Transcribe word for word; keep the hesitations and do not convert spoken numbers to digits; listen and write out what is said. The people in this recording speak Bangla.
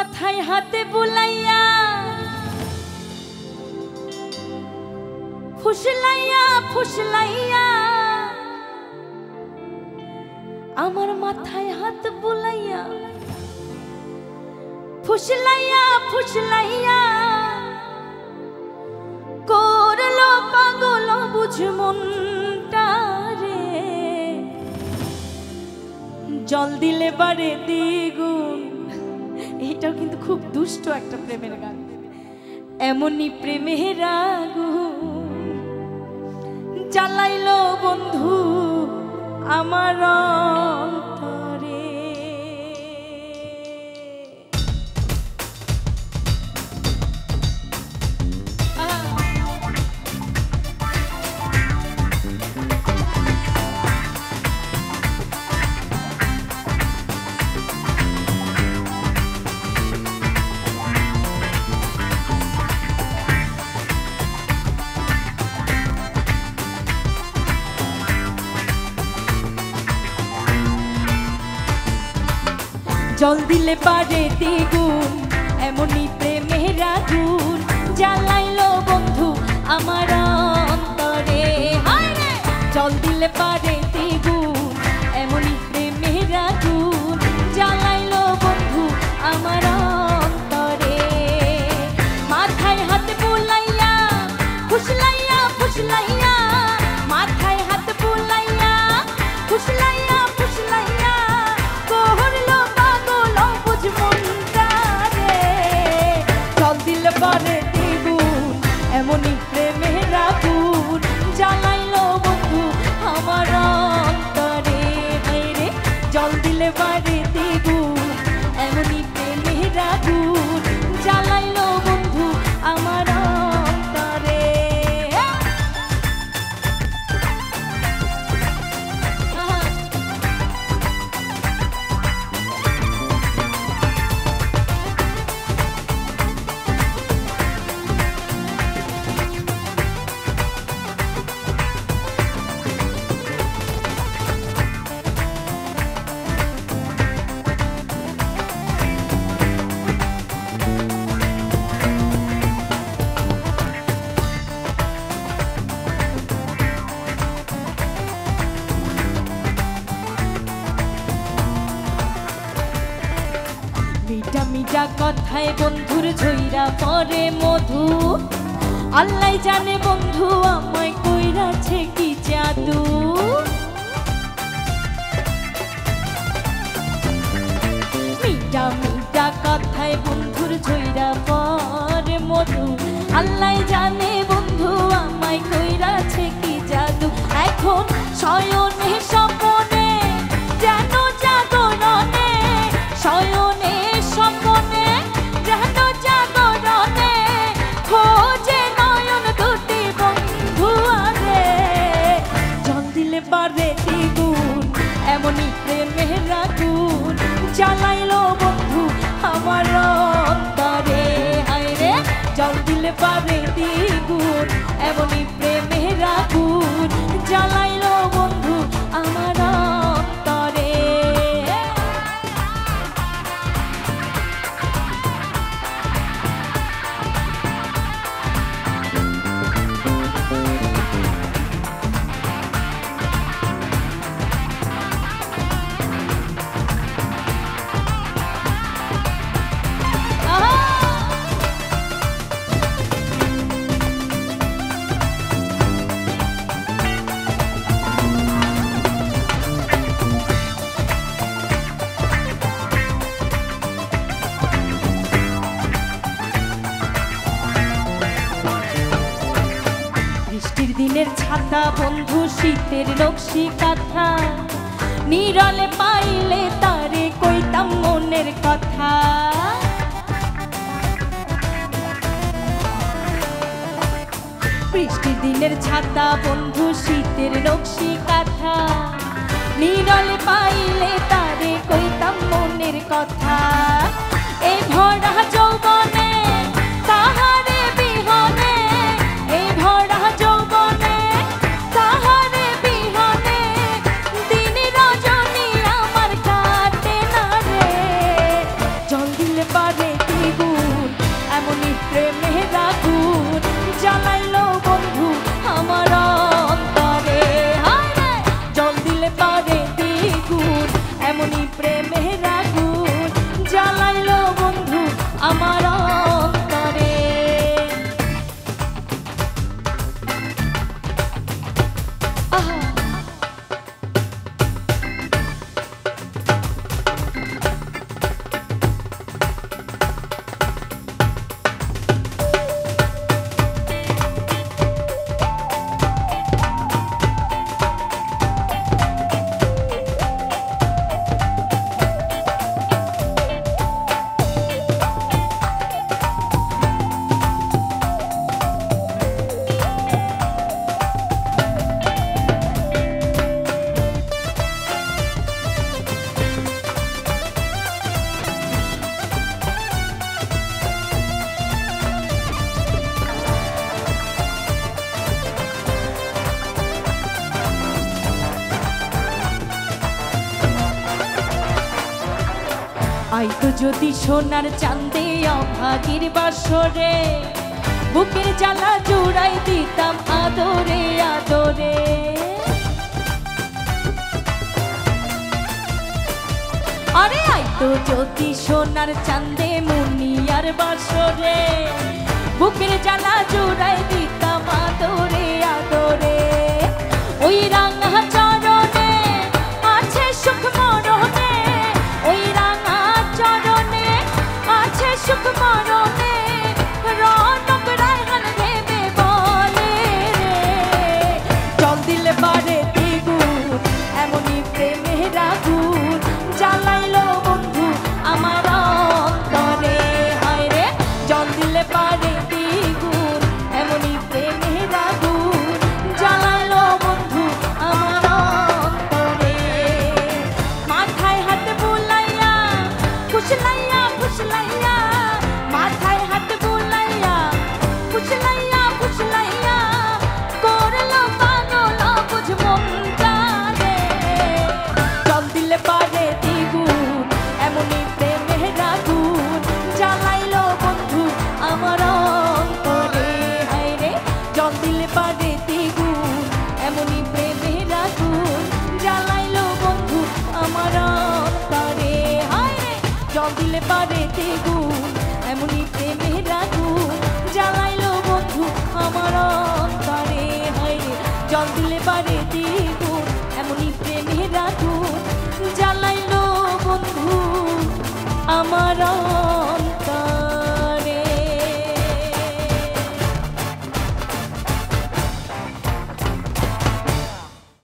মাথায় হাতে বুলাইয়া ফুসলাইয়া ফুসলাইয়া আমার মাথায় হাত বুলাইয়া ফুসলাইয়া ফুসলাইয়া করলো পাগল বুঝ মনটা রে জল দিলে বাড়ে দ্বিগুণ। এটাও কিন্তু খুব দুষ্ট একটা প্রেমের গান। এমনই প্রেমের আগুন জ্বালাইলো বন্ধু আমার অন্তরে। জল দিলে পারে দ্বিগুণ এমনই প্রেমের আগুন জ্বালাইলো বন্ধু আমার অন্তরে। জল দিলে পারে দ্বিগুণ এমনই প্রেমের আগুন জ্বালাইলো বন্ধু আমার অন্তরে। মাথায় হাত বুলাইয়া ফুসলাইয়া ফুসলাইয়া মাথায় হাত বুলাইয়া ফুসলাইয়া ফুসলাইয়া করলো বারে দ্বিগুণ এমনই প্রেমের আগুন জ্বালাইলো বন্ধু আমার অন্তরে। রে জল দিলে বারে দ্বিগুণ এমনই প্রেমের আগুন জ্বালাইলো বন্ধু আমার অন্তরে। মিঠা মিঠা কথায় বন্ধুর ঝইরা পরে মধু আল্লাহ জানে বন্ধু আমায় কইরাছে কি জাদু। মিঠা মিঠা কথায় বন্ধুর ঝইরা পরে মধু আল্লাহ জানে বন্ধু আমায় কইরাছে কি জাদু। এখন শয়নে স্বপনে যেন জাগরণে শয়নে স্বপনে যেন জাগরণে খোঁজে নয়ন দুটি বন্ধু আরে। জল দিলে পারে দ্বিগুণ এমনই প্রেমের আগুন জ্বালাইলো বন্ধু আমার অন্তরে। হায়রে জল দিলে পারে দ্বিগুণ এমনই প্রেমের আগুন জ্বালাইলো বন্ধু আমার অন্তরে। বৃষ্টির দিনের ছাতা বন্ধু শীতের নকশি কাঁথা নীরলে পাইলে তারে কইতাম মনের কথা। বৃষ্টির দিনের ছাতা বন্ধু শীতের নকশি কাঁথা নীরলে পাইলে তারে কইতাম মনের কথা। এই ভরা যৌবনে তাহারে বিহনে এই ভরা যৌবনে তাহারে বিহনে দিন রজনী আমার কাটে না রে। জল দিলে পারে যদি সোনার চাঁদে অভাগীর বাসরে বুকের জ্বালা জুড়াই দিতাম আদরে আদরে। আরে আইতো যদি সোনার চাঁদে মুনিয়ার বাসরে বুকের জ্বালা জুড়াই দিতাম আদরে আদরে। ওই রাঙা চরণে আছে সুখ মরণে, ওই রাঙা চরণে আছে সুখ মরণে, রনক রায়হান ভেবে বলে রে জল দিলে পারে দ্বিগুণ এমনই প্রেমের আগুন জ্বালাইলো বন্ধু আমার অন্তরে। হায় রে জল দিলে পারে দ্বিগুণ এমনই প্রেমের আগুন জ্বালাইলো বন্ধু আমার অন্তরে। মাথায় হাত বুলাইয়া ফুসলাইয়া ফুসলাইয়া, মাথায় হাত বুলাইয়া ফুসলাইয়া ফুসলাইয়া, করলো পাগল বুঝ মনটা রে জল দিলে পারে দ্বিগুণ এমনই প্রেমের আগুন জ্বালাইলো বন্ধু আমার অন্তরে। হায় রে জল দিলে পারে দ্বিগুণ এমনই প্রেমের আগুন জ্বালাইলো বন্ধু আমার অন্তরে। হায় রে জল দিলে পারে দ্বিগুণ এমনই প্রেমের